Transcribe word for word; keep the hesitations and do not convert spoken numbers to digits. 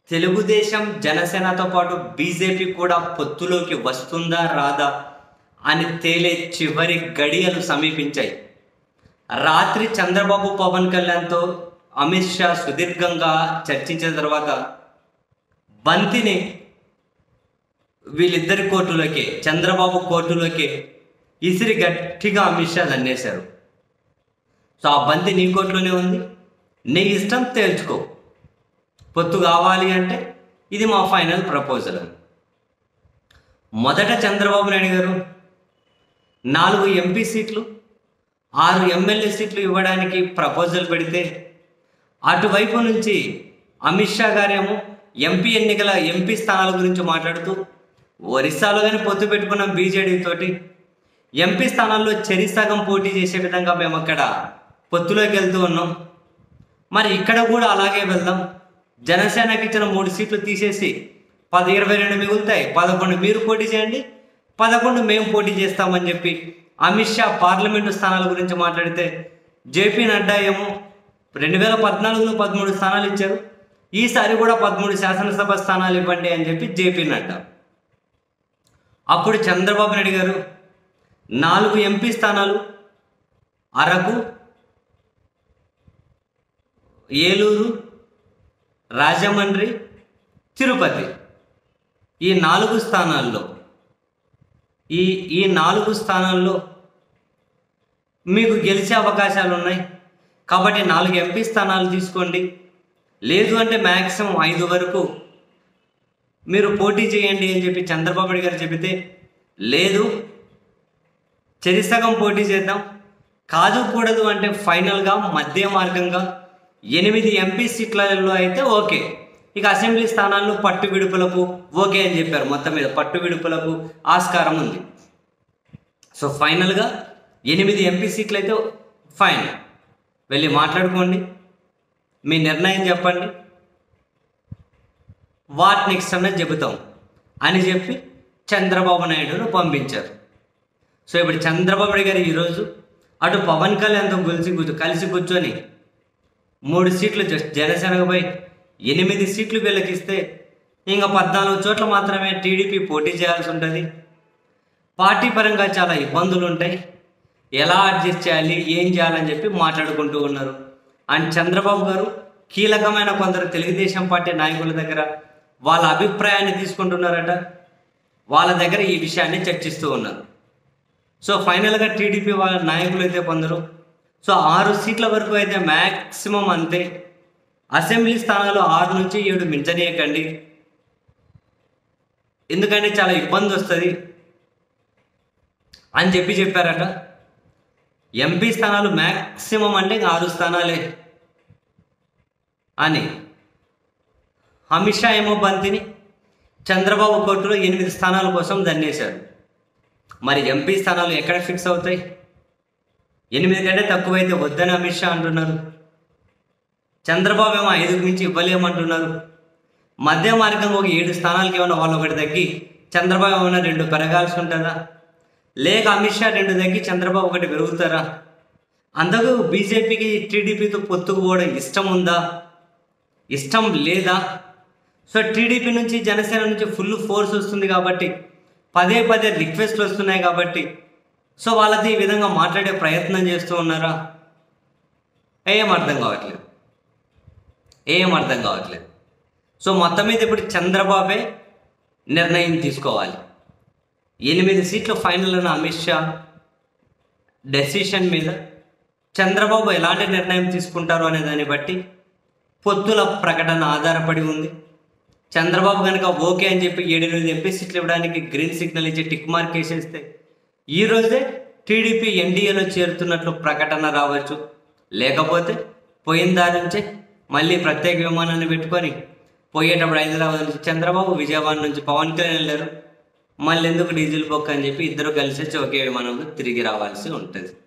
తెలుగుదేశం జనసేనతో పాటు బీజేపీ కూడా పొత్తులోకి వస్తుందా రాదా అని తేలే చివరి గడియలు సమీపించాయి. రాత్రి చంద్రబాబు పవన్ కళ్యాణ్తో అమిత్ షా సుదీర్ఘంగా చర్చించిన తర్వాత బంతిని వీళ్ళిద్దరి కోర్టులోకి, చంద్రబాబు కోర్టులోకి ఇసిరి గట్టిగా అమిత్ షా దన్నేశారు. సో ఆ బంతి నీ కోర్టులోనే ఉంది, నీ ఇష్టం తేల్చుకో, పొత్తు కావాలి అంటే ఇది మా ఫైనల్ ప్రపోజల్. మొదట చంద్రబాబు నాయుడు గారు నాలుగు ఎంపీ సీట్లు, ఆరు ఎమ్మెల్యే సీట్లు ఇవ్వడానికి ప్రపోజల్ పెడితే, అటువైపు నుంచి అమిత్ షా గారేమో ఎంపీ ఎన్నికల ఎంపీ స్థానాల గురించి మాట్లాడుతూ ఒరిస్సాలో కానీ పొత్తు పెట్టుకున్నాం బీజేడీ తోటి, ఎంపీ స్థానాల్లో చెరిసగం పోటీ చేసే విధంగా మేము అక్కడ పొత్తులోకి వెళ్తూ ఉన్నాం, మరి ఇక్కడ కూడా అలాగే వెళ్దాం, జనసేనకి ఇచ్చిన మూడు సీట్లు తీసేసి పది ఇరవై రెండు మిగులుతాయి, పదకొండు మీరు పోటీ చేయండి, పదకొండు మేము పోటీ చేస్తామని చెప్పి అమిత్ షా పార్లమెంటు స్థానాల గురించి మాట్లాడితే, జేపీ నడ్డా ఏమో రెండు వేల పద్నాలుగులో పదమూడు స్థానాలు ఇచ్చారు, ఈసారి కూడా పదమూడు శాసనసభ స్థానాలు ఇవ్వండి అని చెప్పి జేపీ నడ్డా. అప్పుడు చంద్రబాబు నాయుడు గారు నాలుగు ఎంపీ స్థానాలు అరకు, ఏలూరు, రాజమండ్రి, తిరుపతి, ఈ నాలుగు స్థానాల్లో ఈ ఈ నాలుగు స్థానాల్లో మీకు గెలిచే అవకాశాలు ఉన్నాయి కాబట్టి నాలుగు ఎంపీ స్థానాలు తీసుకోండి, లేదు అంటే మ్యాక్సిమం ఐదు వరకు మీరు పోటీ చేయండి అని చెప్పి చంద్రబాబు నాయుడు గారు చెబితే, లేదు చెరిసగం పోటీ చేద్దాం, కాదు కూడదు అంటే ఫైనల్గా మధ్య మార్గంగా ఎనిమిది ఎంపీ సీట్లలో అయితే ఓకే, ఇక అసెంబ్లీ స్థానాల్లో పట్టు విడుపులకు ఓకే అని చెప్పారు. మొత్తం మీద పట్టు విడుపులకు ఆస్కారం ఉంది. సో ఫైనల్గా ఎనిమిది ఎంపీ సీట్లు అయితే ఫైన్, వెళ్ళి మాట్లాడుకోండి, మీ నిర్ణయం చెప్పండి, వాట్ నెక్స్ట్ అనేది చెబుతాం అని చెప్పి చంద్రబాబు నాయుడును పంపించారు. సో ఇప్పుడు చంద్రబాబు నాయుడు గారు ఈరోజు అటు పవన్ కళ్యాణ్తో కలిసి కూర్చో కలిసి కూర్చొని మూడు సీట్లు జనసేనపై ఎనిమిది సీట్లు వీళ్ళకిస్తే ఇంకా పద్నాలుగు చోట్ల మాత్రమే టీడీపీ పోటీ చేయాల్సి ఉంటుంది, పార్టీ పరంగా చాలా ఇబ్బందులు ఉంటాయి, ఎలా అడ్జస్ట్ చేయాలి ఏం చేయాలని చెప్పి మాట్లాడుకుంటూ ఉన్నారు. అండ్ చంద్రబాబు గారు కీలకమైన కొందరు తెలుగుదేశం పార్టీ నాయకుల దగ్గర వాళ్ళ అభిప్రాయాన్ని తీసుకుంటున్నారట, వాళ్ళ దగ్గర ఈ విషయాన్ని చర్చిస్తూ ఉన్నారు. సో ఫైనల్గా టీడీపీ వాళ్ళ నాయకులు అయితే కొందరు సో ఆరు సీట్ల వరకు అయితే మ్యాక్సిమం అంతే, అసెంబ్లీ స్థానాలు ఆరు నుంచి ఏడు మించనీయకండి, ఎందుకంటే చాలా ఇబ్బంది వస్తుంది అని చెప్పి చెప్పారట. ఎంపీ స్థానాలు మ్యాక్సిమం అంటే ఆరు స్థానాలే అని. అమిత్ షా ఏమో బంతిని చంద్రబాబు కోర్టులో ఎనిమిది స్థానాల కోసం దన్నేశారు. మరి ఎంపీ స్థానాలు ఎక్కడ ఫిక్స్ అవుతాయి? ఎనిమిది కంటే తక్కువైతే వద్దని అమిత్ షా అంటున్నారు, చంద్రబాబు ఏమో ఐదుకు మించి ఇవ్వలేమంటున్నారు. మధ్య మార్గం ఒక ఏడు స్థానాలకి ఏమన్నా వాళ్ళు ఒకటి తగ్గి చంద్రబాబు ఏమన్నా రెండు పెరగాల్సి ఉంటుందా, లేక అమిత్ షా రెండు తగ్గి చంద్రబాబు ఒకటి పెరుగుతారా? అందుకు బీజేపీకి టీడీపీతో పొత్తుకుపోవడం ఇష్టం ఉందా, ఇష్టం లేదా? సో టీడీపీ నుంచి జనసేన నుంచి ఫుల్ ఫోర్స్ వస్తుంది కాబట్టి, పదే పదే రిక్వెస్ట్లు వస్తున్నాయి కాబట్టి సో వాళ్ళది ఈ విధంగా మాట్లాడే ప్రయత్నం చేస్తూ ఉన్నారా? ఏం అర్థం కావట్లేదు, ఏం అర్థం కావట్లేదు. సో మొత్తం మీద ఇప్పుడు చంద్రబాబే నిర్ణయం తీసుకోవాలి. ఎనిమిది సీట్లు ఫైనల్ అయిన అమిత్ షా డెసిషన్ మీద చంద్రబాబు ఎలాంటి నిర్ణయం తీసుకుంటారు అనే దాన్ని బట్టి పొత్తుల ప్రకటన ఆధారపడి ఉంది. చంద్రబాబు కనుక ఓకే అని చెప్పి ఏడు ఎనిమిది ఎంపీ సీట్లు ఇవ్వడానికి గ్రీన్ సిగ్నల్ ఇచ్చి టిక్ మార్క్ వేసేస్తే ఈరోజే టీడీపీ ఎన్డీఏలో చేరుతున్నట్లు ప్రకటన రావచ్చు, లేకపోతే పోయిన దారి నుంచే మళ్ళీ ప్రత్యేక విమానాన్ని పెట్టుకొని పోయేటప్పుడు హైదరాబాద్ నుంచి చంద్రబాబు, విజయవాడ నుంచి పవన్ కళ్యాణ్ వెళ్ళారు, మళ్ళీ ఎందుకు డీజిల్ బొక్క అని చెప్పి ఇద్దరు కలిసి ఒకే విమానంలో తిరిగి రావాల్సి ఉంటుంది.